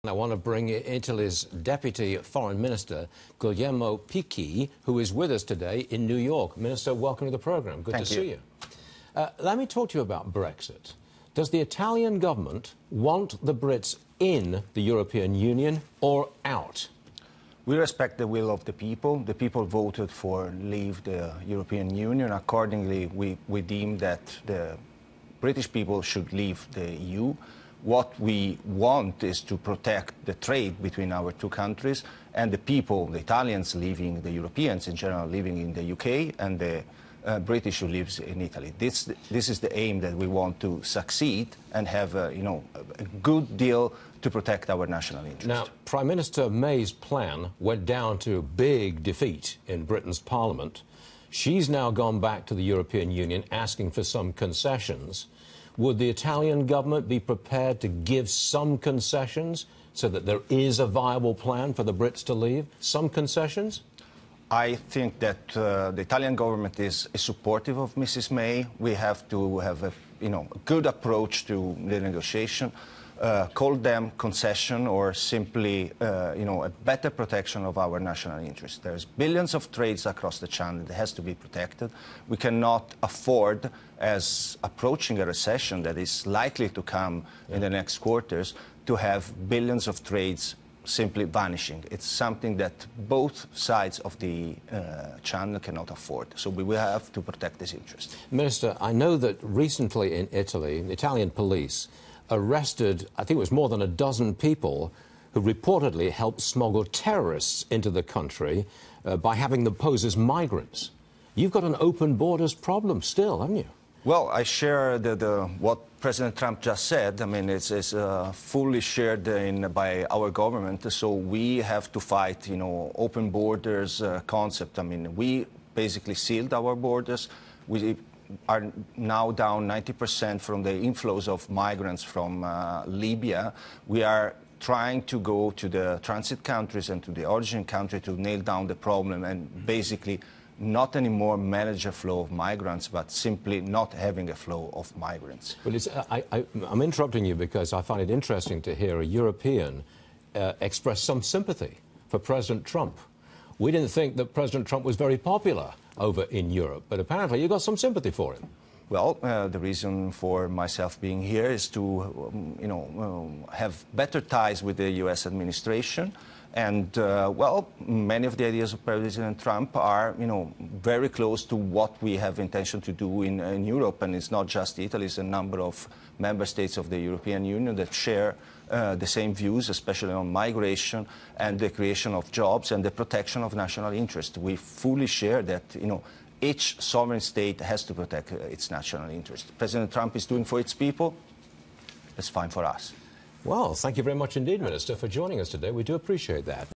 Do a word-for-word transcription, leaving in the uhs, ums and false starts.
I want to bring Italy's Deputy Foreign Minister, Guglielmo Picchi, who is with us today in New York. Minister, welcome to the programme. Good Thank to you. see you. Uh, let me talk to you about Brexit. Does the Italian government want the Brits in the European Union or out? We respect the will of the people. The people voted for leave the European Union. Accordingly, we, we deem that the British people should leave the E U. What we want is to protect the trade between our two countries and the people, the Italians living, the Europeans in general living in the U K, and the uh, British who lives in Italy. This, this is the aim that we want to succeed and have a, you know, a good deal to protect our national interest. Now, Prime Minister May's plan went down to big defeat in Britain's Parliament. She's now gone back to the European Union asking for some concessions. Would the Italian government be prepared to give some concessions so that there is a viable plan for the Brits to leave? Some concessions? I think that uh, the Italian government is, is supportive of Missus May. We have to have a, you know, a good approach to the negotiation. Uh, call them concession or simply, uh, you know, a better protection of our national interest. There's billions of trades across the channel that has to be protected. We cannot afford, as approaching a recession that is likely to come yeah. in the next quarters, to have billions of trades simply vanishing. It's something that both sides of the uh, channel cannot afford. So we will have to protect this interest. Minister, I know that recently in Italy, the Italian police arrested, I think it was more than a dozen people who reportedly helped smuggle terrorists into the country uh, by having them pose as migrants. You've got an open borders problem still, haven't you? Well, I share the, the, what President Trump just said. I mean, it's, it's uh, fully shared in, by our government. So we have to fight, you know, open borders uh, concept. I mean, we basically sealed our borders. We are now down ninety percent from the inflows of migrants from uh, Libya. We are trying to go to the transit countries and to the origin country to nail down the problem and basically not anymore manage a flow of migrants, but simply not having a flow of migrants. Well, it's, I, I, I'm interrupting you because I find it interesting to hear a European uh, express some sympathy for President Trump. We didn't think that President Trump was very popular over in Europe, but apparently you got some sympathy for him. Well, uh, the reason for myself being here is to, um, you know, um, have better ties with the U S administration. And, uh, well, many of the ideas of President Trump are, you know, very close to what we have intention to do in, in Europe. And it's not just Italy, it's a number of member states of the European Union that share uh, the same views, especially on migration and the creation of jobs and the protection of national interest. We fully share that, you know, each sovereign state has to protect uh, its national interest. President Trump is doing for its people. That's fine for us. Well, thank you very much indeed, Minister, for joining us today. We do appreciate that.